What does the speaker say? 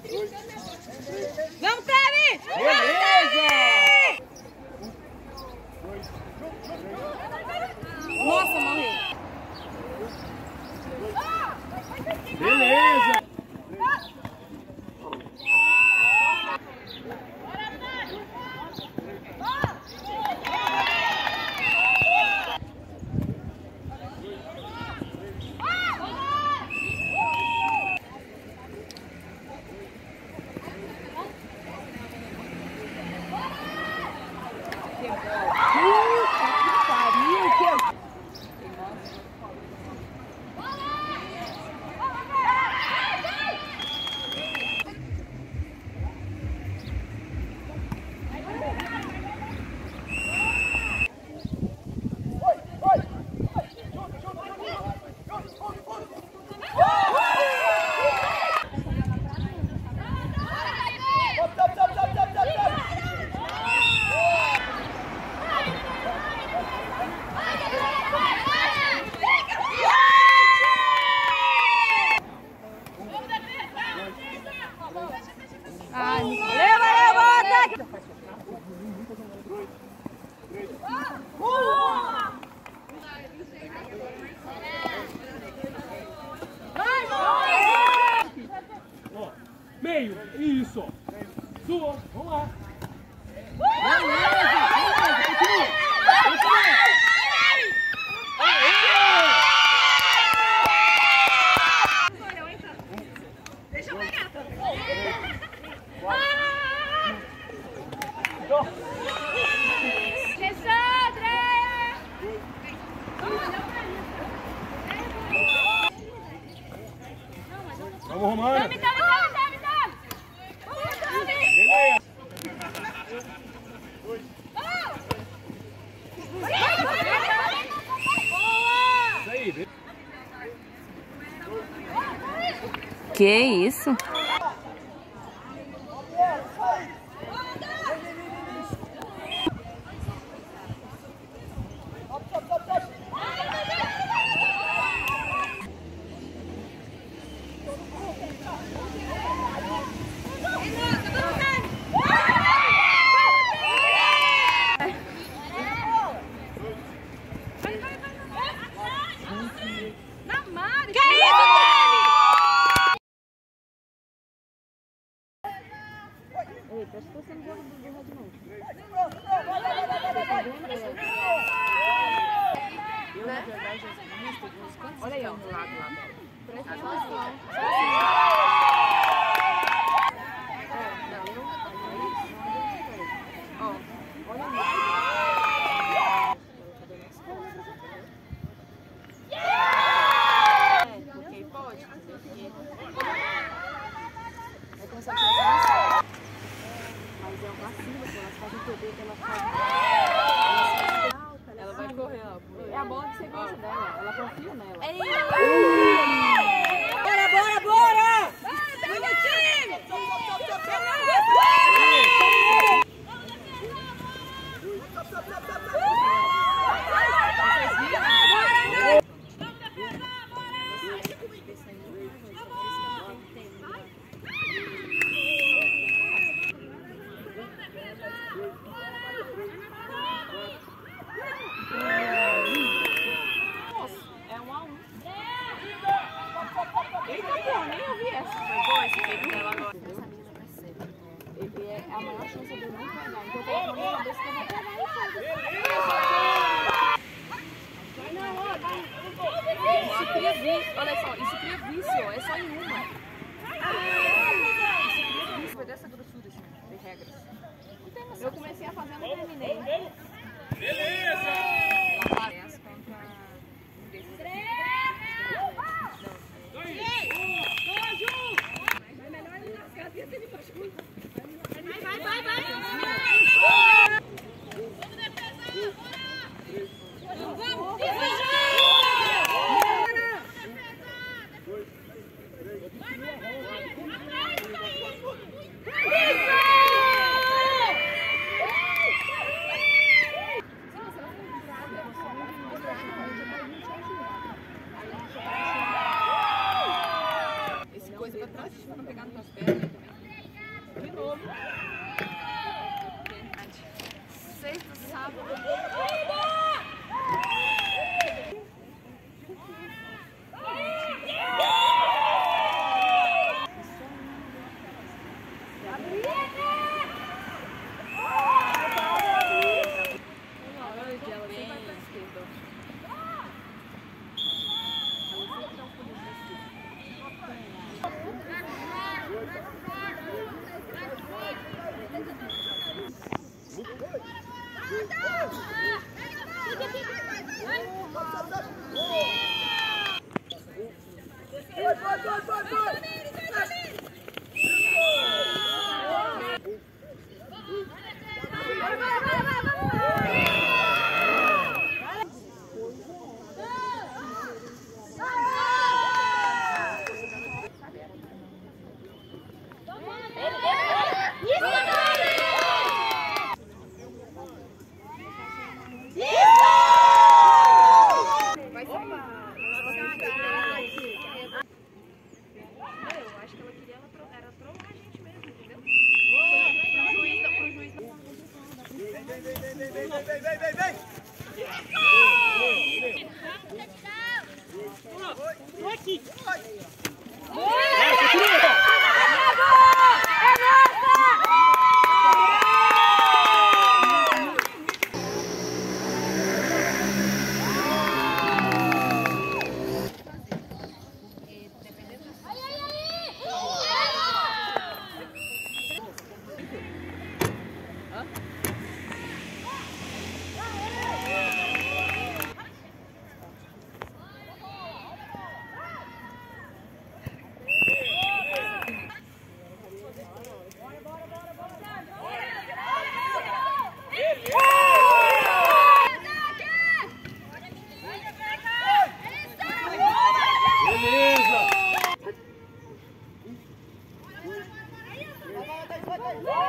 Vamos, Cleves! Beleza! Nossa, morreu. Beleza! Meio, isso! Sua, vamos lá! Beleza! Continua! Deixa eu pegar! Vamos, Romana! Beleza! Isso aí, Que isso? Olha aí, ó, do lado lá. Presta atenção. Ó, olha ali. Porque pode. Vai começar a tirar. Mas é um vacilo, elas fazem perder que ela faz. Ela vai correr, ó. É a bola de segurança dela. Ela confia nela. Bora, bora, bora! Vamos, time! A maior chance de eu não pegar. Então eu coloco na minha cabeça que eu vou pegar e fazer. Isso cria vício. Olha só, isso cria vício. É só em uma. Isso cria vício. Foi dessa grossura, assim, de regras. Eu comecei a fazer, não terminei. beleza! Ela parece contra um desses. Vai melhor ele nascer, assim ele machuca. Vai! Vamos, defesa! Bora! Vamos! Isso, pra não pegar nas tuas pernas também. De novo. Sexta, sábado. Beleza!